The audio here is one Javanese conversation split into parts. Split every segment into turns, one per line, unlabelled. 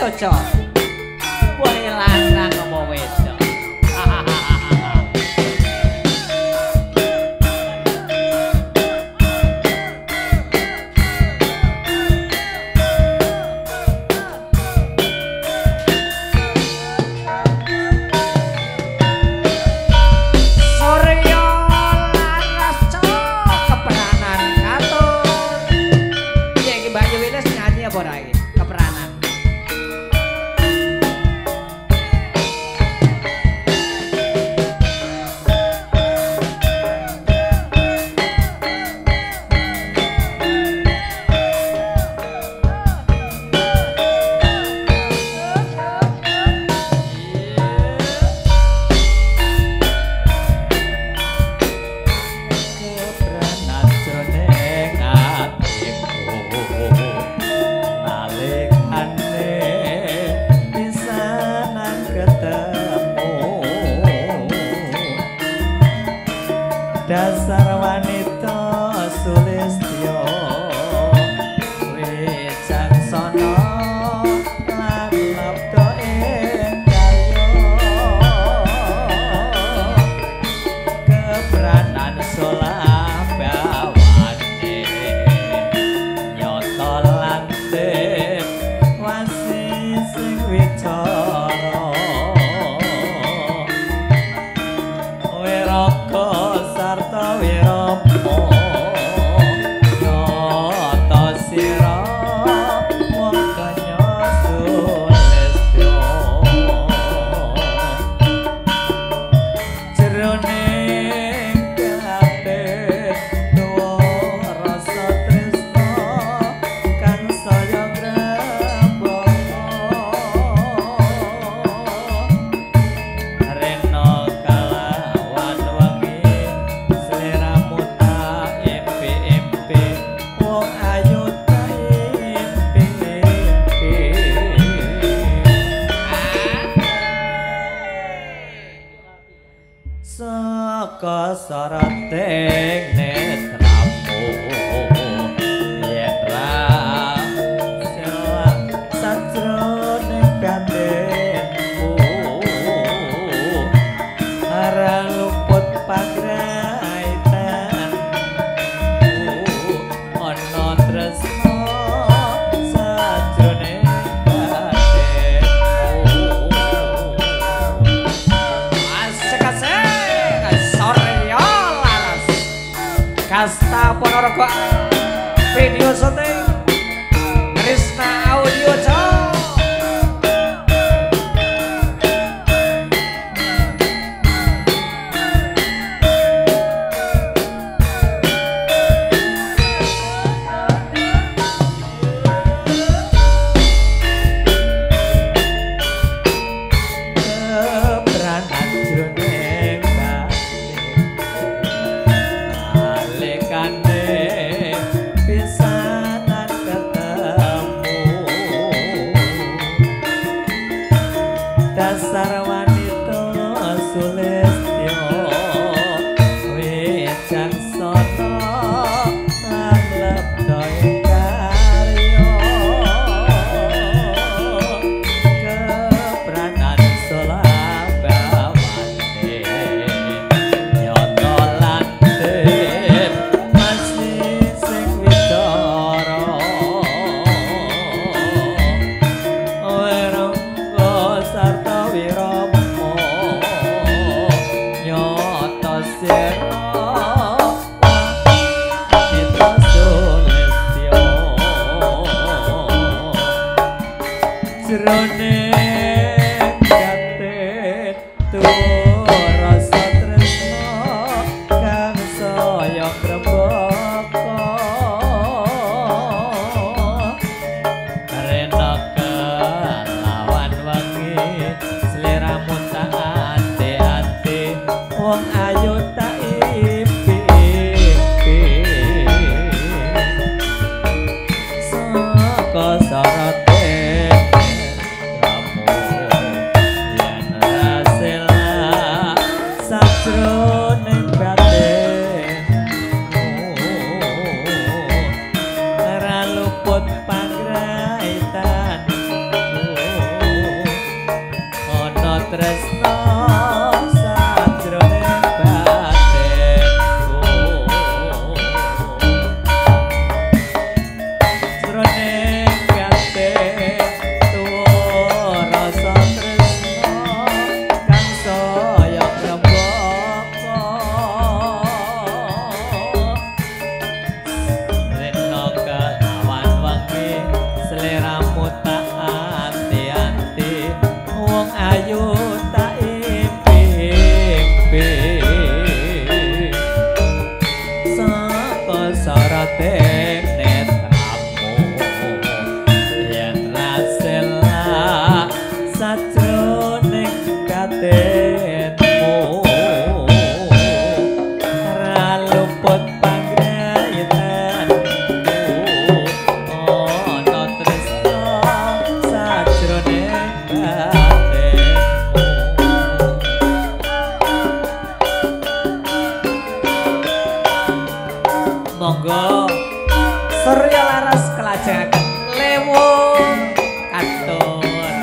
Wiyoca. Wae lanang apa wedok.
Dasar wanita sulistyo wicaksana lan labda ing karya kebranan solabawane nyata lan wasi sing wicara wiraka sarta wirama nyata sira wong kanya sulistya jroning kabeh tuwa rasa tresna kang saya grembaka rena kalawan wengi sliramu tak impi-impi wong ayu tak impi-impi saka sarating netramu yen ra selak sajroning batinmu arang luput pagraitan ana tresna sajroning batinmu
Asik-asik Surya Laras. Kasta Ponorogo video syuting Krishna Audio Jawa.
kebranan jroning balikane pisanan ketemu dasar wanita sulistya wicaksana lan labda ing karya kebranan solabawane nyata lan masih sing wicara wirangga sarta wirama nyata sira kita sulistya jroning batin tuwa rasa tresna kang saya grembaka rena kelawan wengi sliramu tak ati-ati wong ayu tak impi-impi saka sarating netramu yen ra selak sajroning batinmu sorote netramu yen rasela sajroning katetmu ra luput panggrayetanmu ana tresno sajroning katetmu. Monggo Surya Laras kelajengaken lewu katur.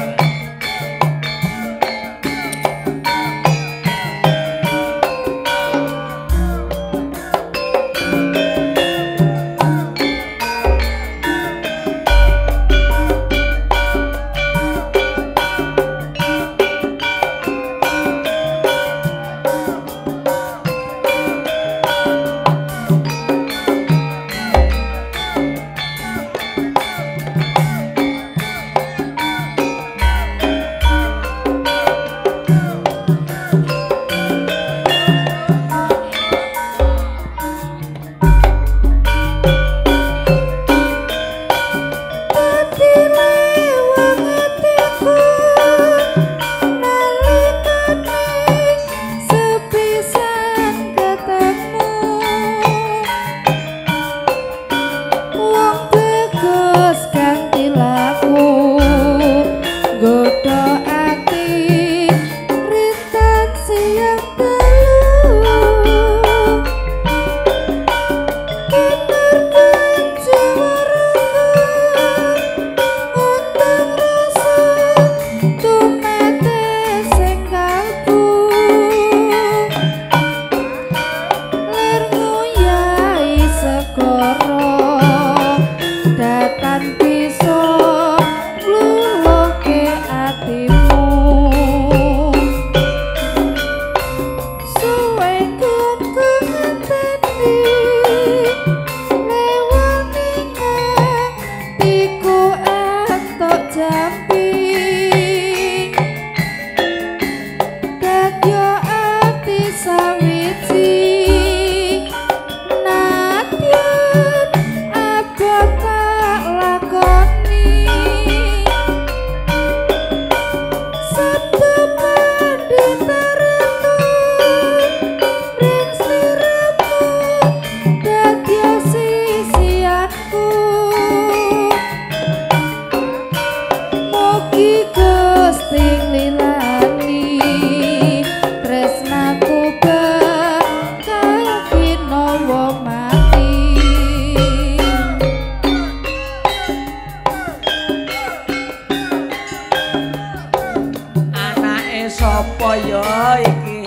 Sopo yo iki?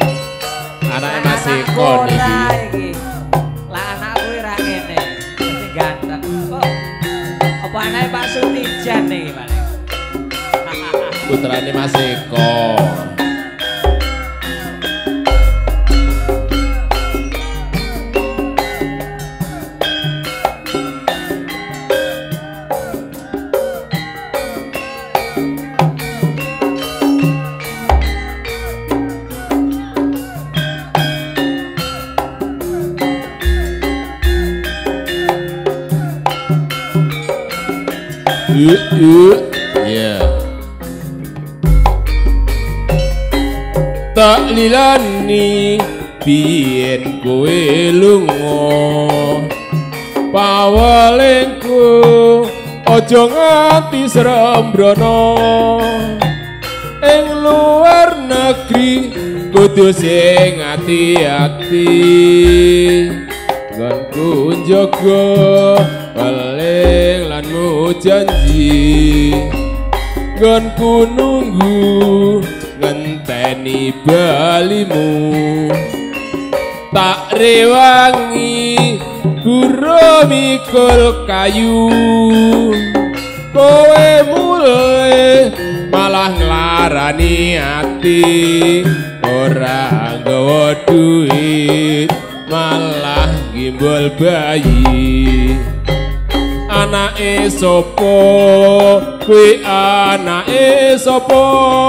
Anake Mas Eko
iki. Lah anakku ora ngene. Dadi ganteng. Kok apa anake Pak Sutijan iki, Pak?
Putrane Mas Eko. Yeah. Tak lilani biyen kowe lunga pawalengku aja nganti srembrono ing luar negeri kudu sing ati-ati nggonku njaga paling lanmu janji nggonku nunggu ngenteni balimu tak rewangi guru mikul kayu kowe mulai malah nglarani ati ora nggawa duit malah gimbal bayi anake sapa kuwi anake sapa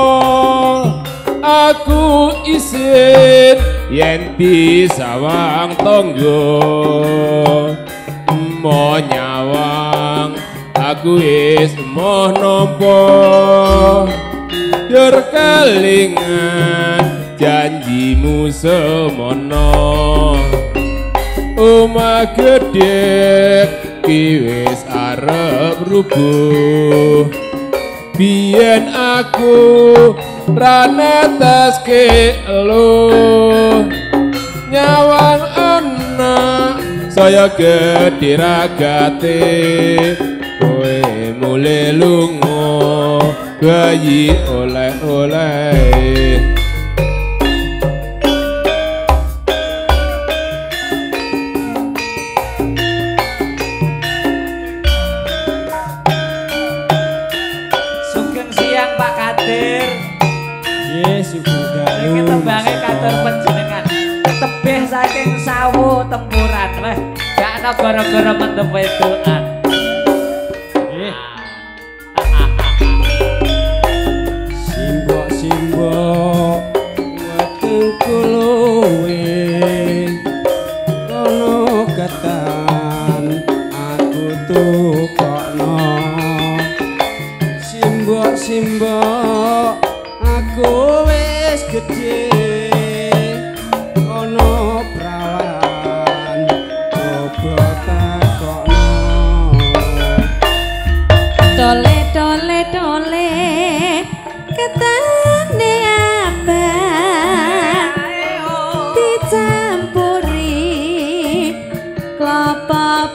aku isin yen disawang tangga emoh nyawang aku wis emoh nampa yor kelingan janjimu semono omah gedhe ki wis arep rubuh biyen aku ra neteske elo nyawang ana saya gedhe ragate kowe mule lunga bayi oleh-oleh
Sugeng siang Pak Kadir.
Yes, sugeng dalu.
Iki tembange katur panjenengan. Tebih saking sawu tempuran weh. Gak ana gara-gara mendem wedokan.
Eh. Simbok-simbok weteng kulowe kono ketan aku tukokno simbok-simbok aku wis gedhe ono prawan coba takokno
Tole tole tole ketane abang dicampuri klapa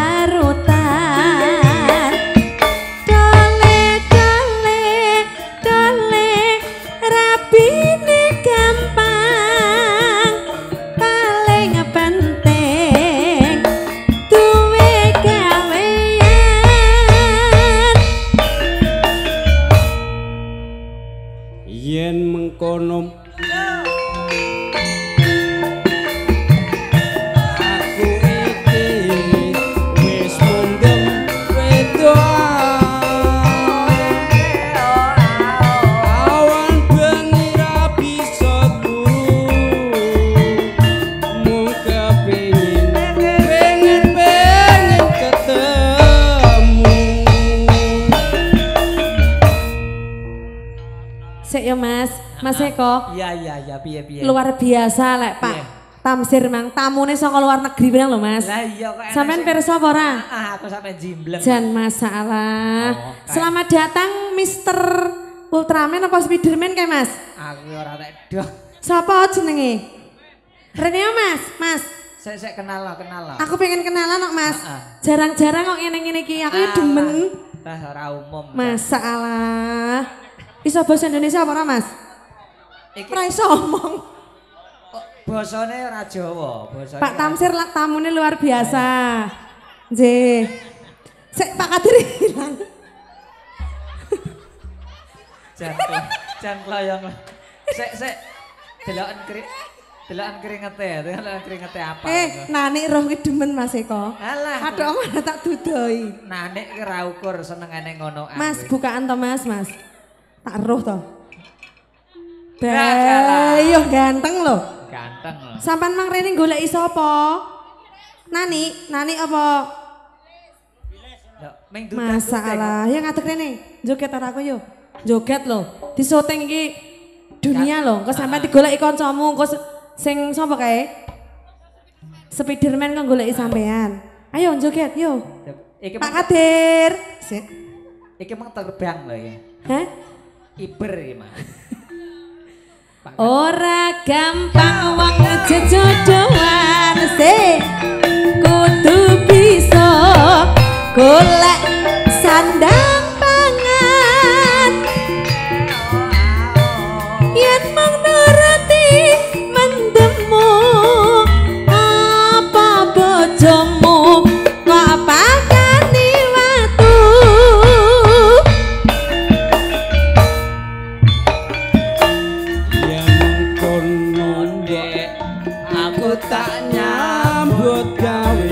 parutan tole tole tole rapine gampang paling penting duwe gawean
yen mengkono aku iki wis mendem wedoan awan bengi ra bisa turu mung kepengin ketemu
Sik ya Mas, Mas Eko.
Iya piye.
Luar biasa lek Pak
Piye?
Tamsir mang tamune saka luar negeri pirang lho Mas.
Lah iya kok enak
Sampeyan
sing-
pirsa apa ora?
Aku sampe jimbleng.
Jan masalah.
Oh, kayak-
Selamat datang Mr. Ultraman apa Spiderman kayak Mas?
Aku ora tek doh.
Sapa jenenge? Rene ya, Mas, Mas.
Sik kenal lah.
Aku pengen kenalan kok Mas.
Ah, ah.
Jarang-jarang kok ngene-ngene iki. Aku ya demen.
Lah ora umum.
Masalah. Iso bahasa Indonesia apa ora Mas?
Iki
Ora iso omong.
basane ora Jawa, basane.
Pak Tamsir lah tamune luar biasa. Nggih. Sik Pak Kadir hilang.
Jan kloyong. Sik deloken keringete apa?
Nanik roh ki demen Mas Eko.
Alah.
Aduh mana tak dudoi.
Nanik ki ra ukur senengane ngono.
Mas bukaan to Mas, Mas. Tak roh to.
Nah,
Yo ganteng loh.
Ganteng loh.
Sampan mang rene goleki sapa? Nani apa?
Loh, ming duduk-duduk.
Masalah. Ya ngadeg rene. Joget ora aku yo. Joget lho. Di syuting iki dunia lho. Engko sampe digoleki kancamu, engko sing sapa kae? Spiderman kok goleki sampean. Ayo joget yo.
Iki
Pak Kadir. Sik.
iki mung terbang lho ya.
Hah?
Iber iki mah.
Ora gampang wong jejodohan se kudu bisa golek sandang pangan yen mung nuruti mendemu apa bojomu kok pakani watu
yang kono
Dek, aku tak
nyambut gawe